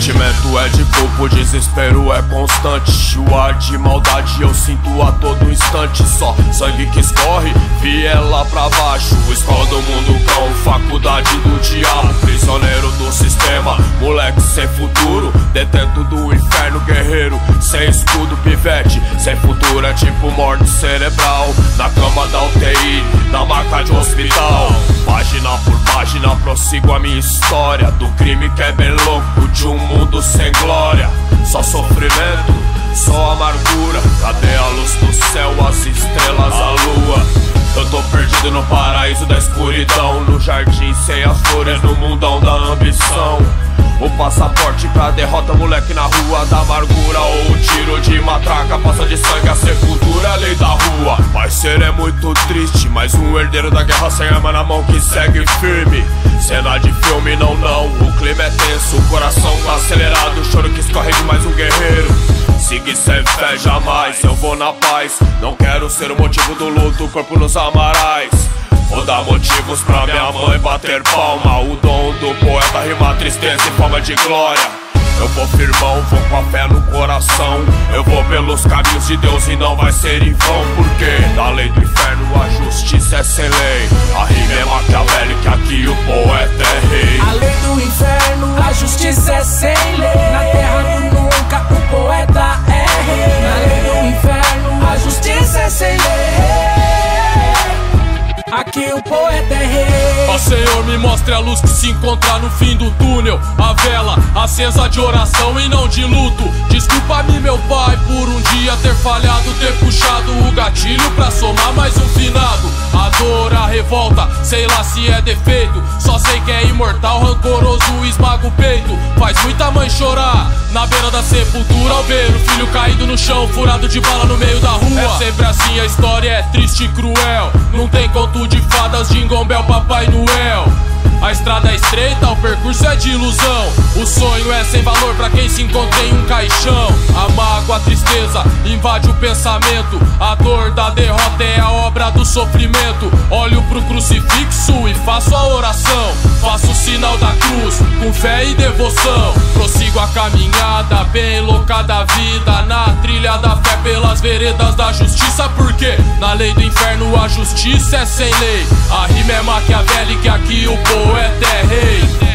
sentimento é de culpa, o desespero é constante. O ar de maldade eu sinto a todo instante. Só sangue que escorre, viela pra baixo. Escola do mundo, cão, faculdade do diabo. Prisioneiro do sistema, moleque sem futuro. Detento do inferno, guerreiro sem escudo. Pivete, sem futuro é tipo morte cerebral. Na cama da UTI, na maca de hospital. Página por página prossigo a minha história. Do crime que é bem louco, de um mundo sem glória. Só sofrimento, só amargura. Cadê a luz do céu, as estrelas, a lua? Eu tô perdido no paraíso da escuridão, no jardim sem as flores, no mundão da ambição. O passaporte pra derrota, moleque na rua da amargura. Ou o tiro de matraca, passa de sangue, a sepultura, a lei da rua. Parceiro, é muito triste, mais um herdeiro da guerra sem arma na mão que segue firme. Cena de filme, não, o clima é tenso, o coração tá acelerado, o choro que escorre de mais um guerreiro. Siga sem fé jamais, eu vou na paz. Não quero ser o motivo do luto, o corpo nos amarais. Vou dar motivos pra minha mãe bater palma. O dom do poeta rima tristeza em forma de glória. Eu vou firmão, vou com a fé no coração. Eu vou pelos caminhos de Deus e não vai ser em vão. Porque na lei do inferno a justiça é sem lei. A rima é maquiavélica, aqui o poeta é rei. A lei do inferno, a justiça é sem lei. Na terra do nunca, o poeta é rei. Na lei do inferno, a justiça é sem lei. Aqui o poeta é rei. Ó Senhor, me mostre a luz que se encontra no fim do túnel. A vela acesa de oração e não de luto. Desculpa-me, meu pai, por um dia ter falhado, ter puxado o gatilho pra somar mais um finado. A dor, a revolta, sei lá se é defeito. Só sei que é imortal, rancoroso, esmaga o peito. Faz muita mãe chorar na beira da sepultura ao ver o filho caído no chão, furado de bala no meio da rua. É sempre assim, a história é triste e cruel. Não tem conto de fadas, Jingle Bell, Papai Noel. A estrada é estreita, o percurso é de ilusão. O sonho é sem valor pra quem se encontra em um caixão. A mágoa, a tristeza invade o pensamento. A dor da derrota é a obra do sofrimento. Olho pro crucifixo e faço a oração. Faço o sinal da cruz com fé e devoção. Prossigo a caminhada bem louca da vida, na trilha da fé pelas veredas da justiça. Porque na lei do inferno a justiça é sem lei. A rima é maquiavélica, aqui o poeta é rei.